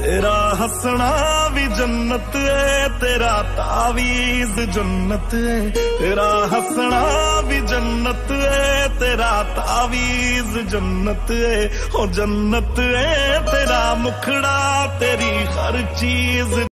तेरा हंसना भी जन्नत है, तेरा तावीज जन्नत है। तेरा हंसना भी जन्नत है, तेरा तावीज जन्नत है। ओ जन्नत है तेरा मुखड़ा, तेरी हर चीज